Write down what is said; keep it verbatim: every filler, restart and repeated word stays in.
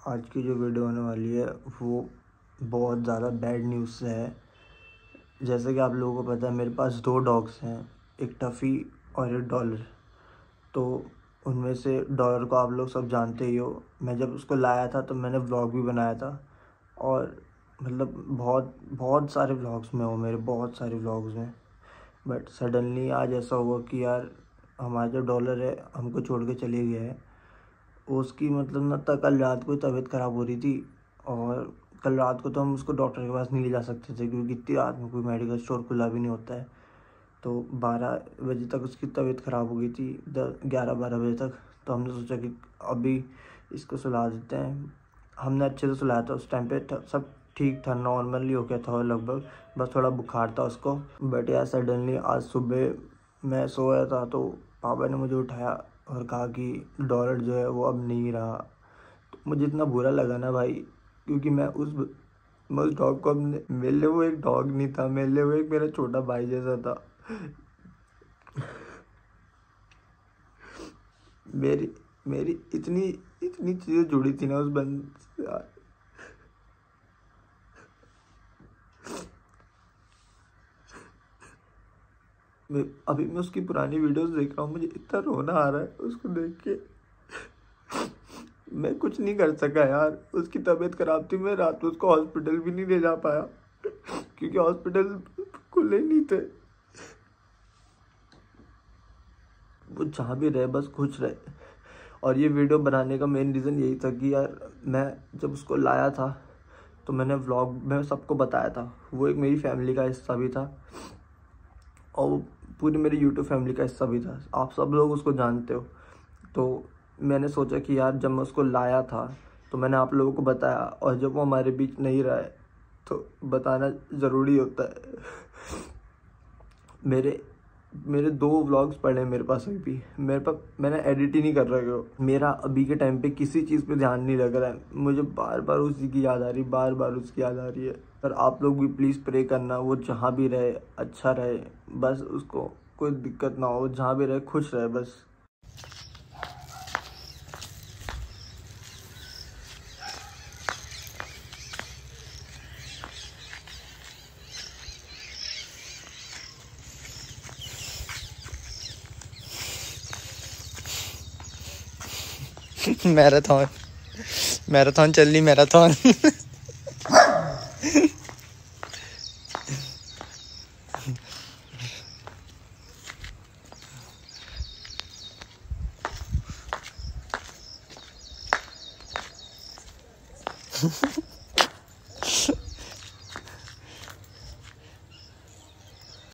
आज की जो वीडियो होने वाली है वो बहुत ज़्यादा बैड न्यूज़ से है। जैसे कि आप लोगों को पता है मेरे पास दो डॉग्स हैं, एक टफ़ी और एक डॉलर। तो उनमें से डॉलर को आप लोग सब जानते ही हो। मैं जब उसको लाया था तो मैंने व्लॉग भी बनाया था और मतलब बहुत बहुत सारे व्लॉग्स में हो मेरे बहुत सारे व्लॉग्स में। बट सडनली आज ऐसा हुआ कि यार हमारा जो डॉलर है हमको छोड़ के चले गया है। उसकी मतलब ना तक कल रात को तबीयत ख़राब हो रही थी और कल रात को तो हम उसको डॉक्टर के पास नहीं ले जा सकते थे क्योंकि इतनी रात में कोई मेडिकल स्टोर खुला भी नहीं होता है। तो बारह बजे तक उसकी तबीयत ख़राब हो गई थी, दस ग्यारह बारह बजे तक। तो हमने सोचा कि अभी इसको सुला देते हैं। हमने अच्छे से सुलाया था, उस टाइम पे सब ठीक था, नॉर्मली हो गया था लगभग, बस थोड़ा बुखार था उसको। बट यार सडनली आज सुबह मैं सोया था तो पापा ने मुझे उठाया और कहा कि डॉलर जो है वो अब नहीं रहा। तो मुझे इतना बुरा लगा ना भाई, क्योंकि मैं उस मैं उस डॉग को अपने मेरे लिए वो एक डॉग नहीं था, मेरे लिए वो एक मेरा छोटा भाई जैसा था। मेरी मेरी इतनी इतनी चीज़ें जुड़ी थी ना उस बंदे से यार। मैं अभी मैं उसकी पुरानी वीडियोस देख रहा हूँ, मुझे इतना रोना आ रहा है उसको देख के। मैं कुछ नहीं कर सका यार, उसकी तबीयत खराब थी, मैं रात को उसको हॉस्पिटल भी नहीं ले जा पाया क्योंकि हॉस्पिटल खुले नहीं थे। वो जहाँ भी रहे बस खुश रहे। और ये वीडियो बनाने का मेन रीज़न यही था कि यार मैं जब उसको लाया था तो मैंने व्लॉग में सबको बताया था, वो एक मेरी फैमिली का हिस्सा भी था और वो पूरी मेरी यूट्यूब फैमिली का हिस्सा भी था। आप सब लोग उसको जानते हो। तो मैंने सोचा कि यार जब मैं उसको लाया था तो मैंने आप लोगों को बताया, और जब वो हमारे बीच नहीं रहा है तो बताना ज़रूरी होता है। मेरे मेरे दो व्लॉग्स पड़े हैं मेरे पास अभी भी, मेरे पास मैंने एडिट ही नहीं कर रखा हो। मेरा अभी के टाइम पे किसी चीज़ पे ध्यान नहीं लग रहा है, मुझे बार बार उसी की याद आ रही बार बार उसकी याद आ रही है। पर आप लोग भी प्लीज़ प्रे करना वो जहाँ भी रहे अच्छा रहे, बस उसको कोई दिक्कत ना हो, जहाँ भी रहे खुश रहे बस। मैराथन मैराथन चल रही मैराथन।